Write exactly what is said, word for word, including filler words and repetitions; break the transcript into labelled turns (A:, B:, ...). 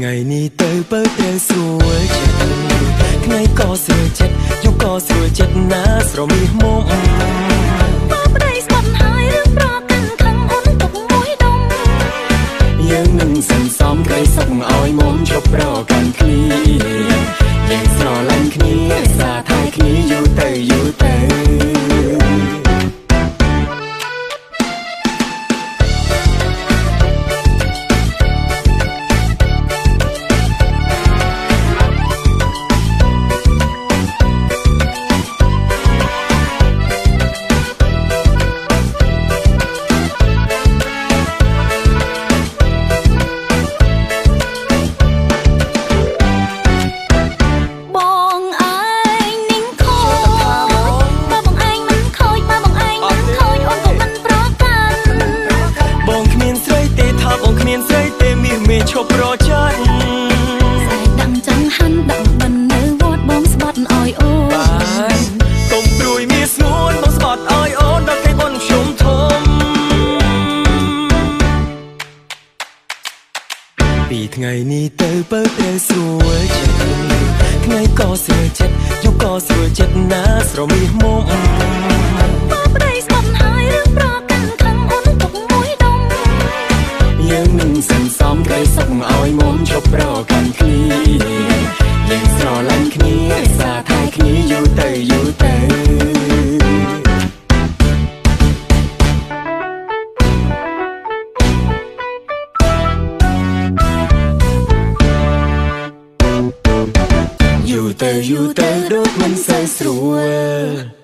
A: ថ្ងៃនេះទៅបើត្រូវស្រួលចិត្តថ្ងៃក៏ស្រួលចិត្តយប់ក៏ស្រួលចិត្តណាស្រមៀសមុំបើប្តីស្បត់ហើយរឿងប្រកាន់ខឹងអូនទុកមួយដុំយើងនឹងសន្សំក្តីសុខឲ្យមុំជប់ប្រកាន់គ្នាយើងស្រឡាញ់គ្នាសាថែគ្នាយូរទៅយូរទៅឈប់រចាត់ស្អែកដឹងចង់ហាន់ដឹងបិណ្ឌនៅវត្តបងស្បត់ឲ្យអូនបានកុំព្រួយមានស្ងួនបងស្បត់ឲ្យអូនដល់គេបនខ្ញុំធំពីថ្ងៃនេះទៅបើត្រូវស្រួលចិត្តថ្ងៃក៏ស្រួលចិត្តយប់ក៏ស្រួលចិត្តណាស្រមៀសមុំបើប្តីស្បត់ហើយរឿងប្រកាន់ខឹងអូនទុកមួយដុំយើងនឹងសន្សំក្តីសុខឲ្យមុំជប់ប្រកាន់គ្នាយើងស្រឡាញ់គ្នាសាថែគ្នាយូរទៅយូរទៅយូរទៅយូរទៅដូចមិនសូវស្រួល